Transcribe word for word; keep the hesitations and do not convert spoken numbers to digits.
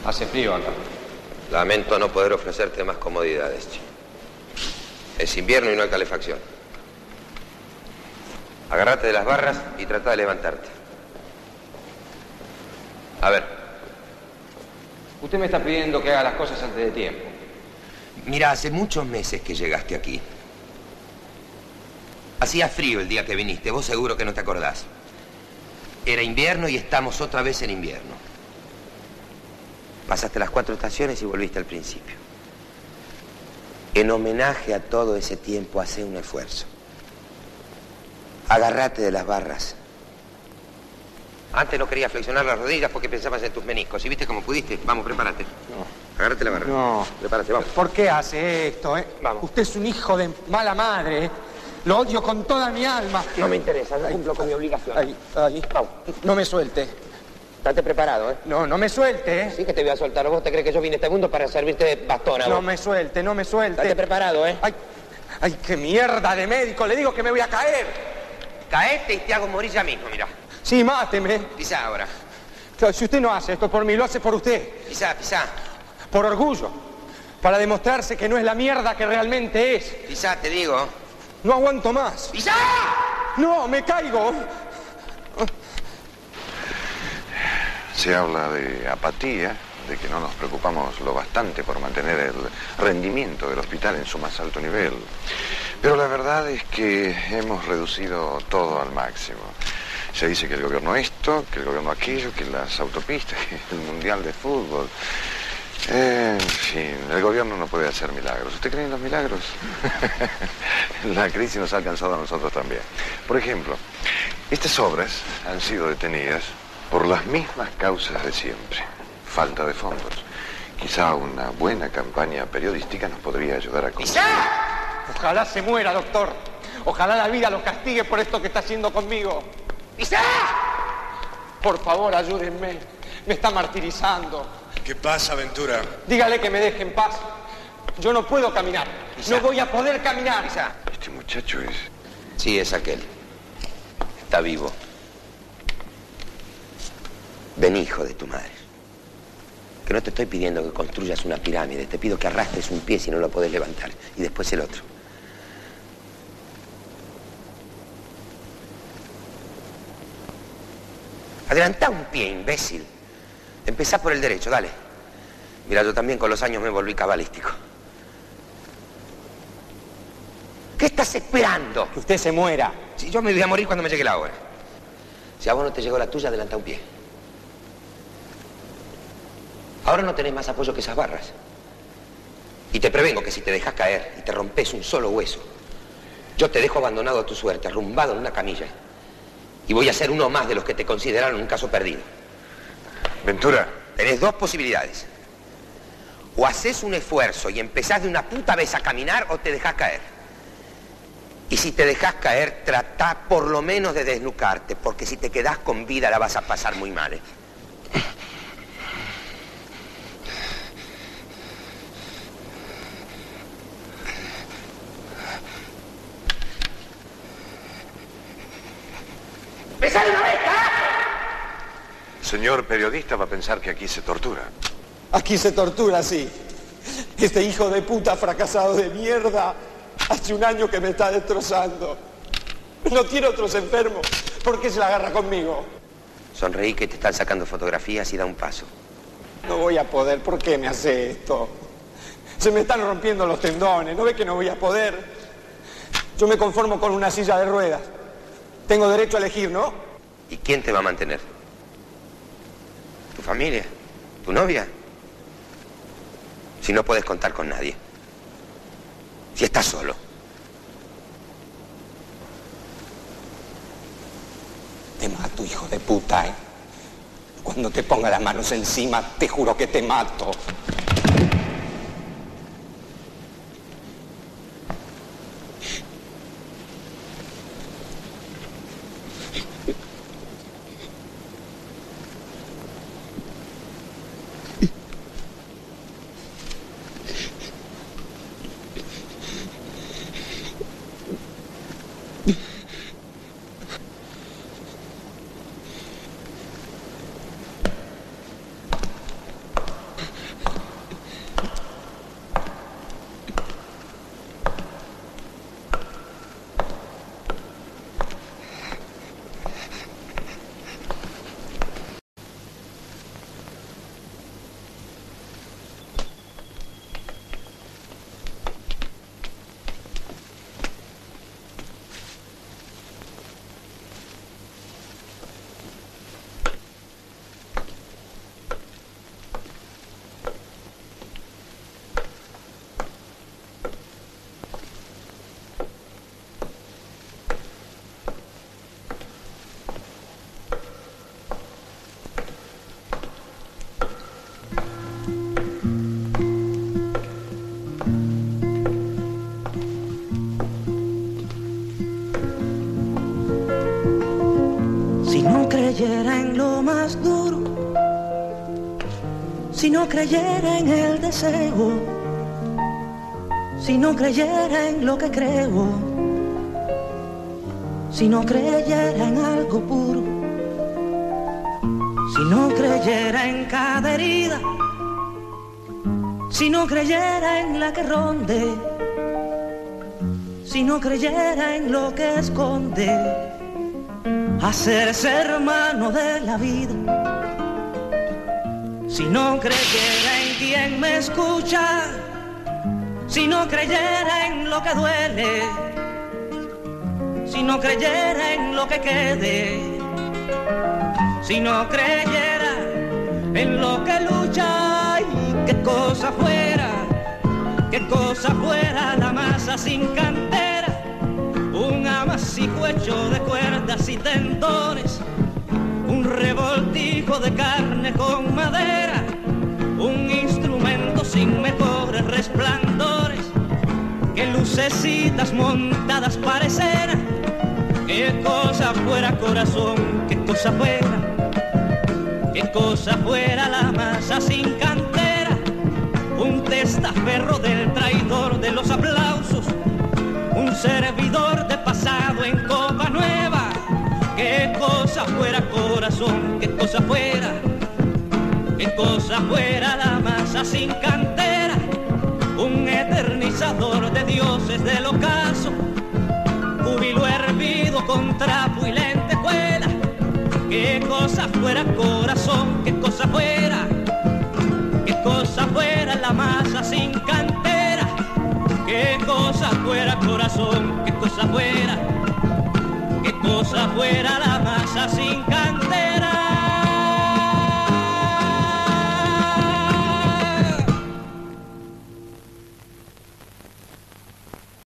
Hace frío acá. Lamento no poder ofrecerte más comodidades, che. Es invierno y no hay calefacción. Agárrate de las barras y trata de levantarte. A ver. Usted me está pidiendo que haga las cosas antes de tiempo. Mira, hace muchos meses que llegaste aquí. Hacía frío el día que viniste, vos seguro que no te acordás. Era invierno y estamos otra vez en invierno. Pasaste las cuatro estaciones y volviste al principio. En homenaje a todo ese tiempo, hacé un esfuerzo. Agárrate de las barras. Antes no querías flexionar las rodillas porque pensabas en tus meniscos. ¿Y viste cómo pudiste? Vamos, prepárate. No. Agárrate la barra. No. Prepárate, vamos. ¿Por qué hace esto, eh? Vamos. Usted es un hijo de mala madre, ¿eh? Lo odio con toda mi alma. No me interesa, no cumplo con mi obligación. Ahí, ahí. Vamos. No me suelte. Estate preparado, ¿eh? No, no me suelte, ¿eh? Sí que te voy a soltar. ¿Vos te crees que yo vine a este mundo para servirte de bastón a No vos? me suelte, no me suelte. Estate preparado, ¿eh? Ay, ay, qué mierda de médico. Le digo que me voy a caer. Caete y te hago morir ya mismo, mirá. Sí, máteme. Pisá ahora. Claro, si usted no hace esto por mí, lo hace por usted. Pisá, pisá. Por orgullo. Para demostrarse que no es la mierda que realmente es. Pisá, te digo. No aguanto más. ¡Pisá! No, me caigo. Se habla de apatía, de que no nos preocupamos lo bastante por mantener el rendimiento del hospital en su más alto nivel. Pero la verdad es que hemos reducido todo al máximo. Se dice que el gobierno esto, que el gobierno aquello, que las autopistas, que el mundial de fútbol. En fin, el gobierno no puede hacer milagros. ¿Usted cree en los milagros? La crisis nos ha alcanzado a nosotros también. Por ejemplo, estas obras han sido detenidas por las mismas causas de siempre. Falta de fondos. Quizá una buena campaña periodística nos podría ayudar a... ¡Pisá! Ojalá se muera, doctor. Ojalá la vida lo castigue por esto que está haciendo conmigo. ¡Pisá! Por favor, ayúdenme. Me está martirizando. ¿Qué pasa, Ventura? Dígale que me deje en paz. Yo no puedo caminar. Pisá. No voy a poder caminar. Pisá. Este muchacho es... Sí, es aquel. Está vivo. Ven, hijo de tu madre. Que no te estoy pidiendo que construyas una pirámide. Te pido que arrastres un pie si no lo podés levantar. Y después el otro. Adelantá un pie, imbécil. Empezá por el derecho, dale. Mira, yo también con los años me volví cabalístico. ¿Qué estás esperando? Que usted se muera. Si yo me voy a morir cuando me llegue la hora. Si a vos no te llegó la tuya, adelanta un pie. Ahora no tenés más apoyo que esas barras. Y te prevengo que si te dejas caer y te rompes un solo hueso, yo te dejo abandonado a tu suerte, arrumbado en una camilla. Y voy a ser uno más de los que te consideraron un caso perdido. Ventura. Tenés dos posibilidades. O haces un esfuerzo y empezás de una puta vez a caminar o te dejás caer. Y si te dejás caer, tratá por lo menos de desnucarte, porque si te quedás con vida la vas a pasar muy mal, ¿eh? ¡Empezá de una vez, carajo! Señor periodista va a pensar que aquí se tortura. Aquí se tortura, sí. Este hijo de puta fracasado de mierda hace un año que me está destrozando. No tiene otros enfermos. ¿Por qué se la agarra conmigo? Sonreí que te están sacando fotografías y da un paso. No voy a poder. ¿Por qué me hace esto? Se me están rompiendo los tendones. ¿No ve que no voy a poder? Yo me conformo con una silla de ruedas. Tengo derecho a elegir, ¿no? ¿Y quién te va a mantener? ¿Tu familia? ¿Tu novia? Si no puedes contar con nadie. Si estás solo. Te mato, hijo de puta, ¿eh? Cuando te ponga las manos encima, te juro que te mato. creyera en lo más duro, si no creyera en el deseo, si no creyera en lo que creo, si no creyera en algo puro, si no creyera en cada herida, si no creyera en la que ronde, si no creyera en lo que esconde, hacerse hermano de la vida, si no creyera en quien me escucha, si no creyera en lo que duele, si no creyera en lo que quede, si no creyera en lo que lucha, y qué cosa fuera, qué cosa fuera la masa sin cantera, un amasijo hecho de cuerdas y tendones, un revoltijo de carne con madera, un instrumento sin mejores resplandores, que lucecitas montadas parecieran, qué cosa fuera corazón, qué cosa fuera, qué cosa fuera la masa sin cantera, un testaferro del traidor de los aplausos, un servidor de pasado en copa nueva, qué cosa fuera corazón, qué cosa fuera, qué cosa fuera la masa sin cantera, un eternizador de dioses del ocaso, júbilo hervido con trapo y lentejuela, qué cosa fuera corazón, qué cosa fuera, qué cosa fuera la masa sin cantera, qué cosa fuera corazón, qué cosa fuera, qué cosa fuera la